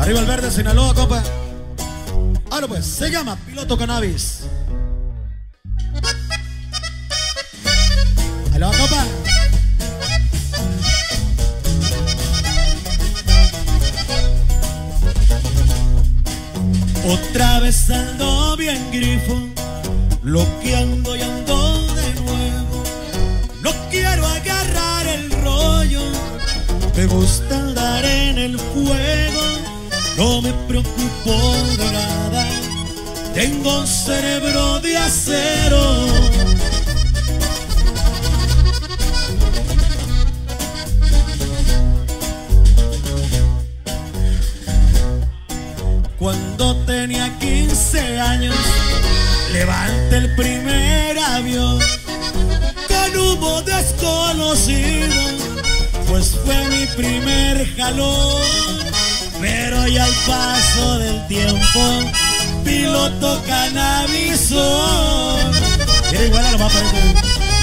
Arriba el verde, Sinaloa, compa. Ahora pues, se llama Piloto Cannabis. Ahí lo va, compa. Otra vez ando bien grifo, loqueando y ando de nuevo. No quiero agarrar el rollo, me gusta andar en el fuego. No me preocupo de nada, tengo un cerebro de acero. Cuando tenía 15 años, levanté el primer avión con humo desconocido, pues fue mi primer jalón. Pero ya al paso del tiempo, piloto cannabis soy. Era igual a lo más parecido.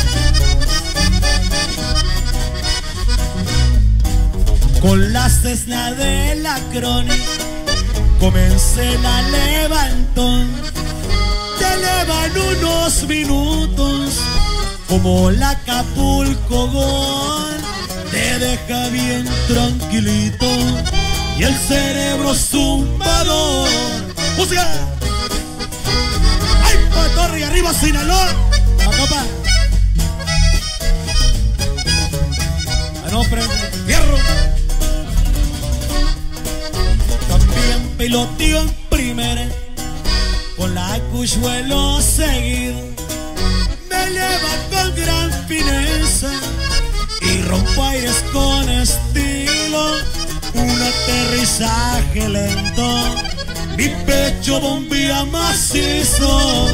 Con la Cessna de la Chronic comencé la levantón. Te elevan unos minutos como la Acapulco Gold. Te deja bien tranquilito y el cerebro zumbador. ¡Música! ¡Ay, Patorri! ¡Arriba, Sinaloa! ¡La copa! ¡A no, prende! ¡Fierro! También piloteo en primera, con la Cuchuelo seguido. Me eleva con gran fineza y rompo aires con estilo. Un aterrizaje lento, mi pecho bombea macizo.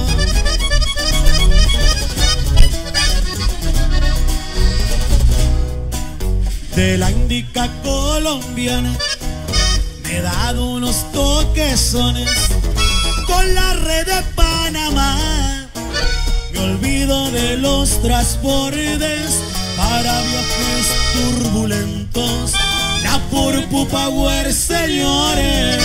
De la Índica colombiana me he dado unos toquesones. Con la red de Panamá me olvido de los transportes para viajes turbulentos. La Purpu Power, señores.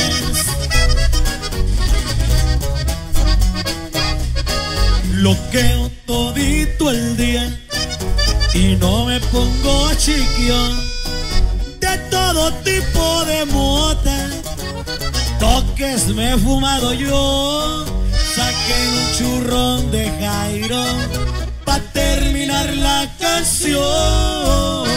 Loqueo todito el día y no me pongo chiquión. De todo tipo de mota, toques me he fumado yo. Saqué un churrón de Jairo pa' terminar la canción.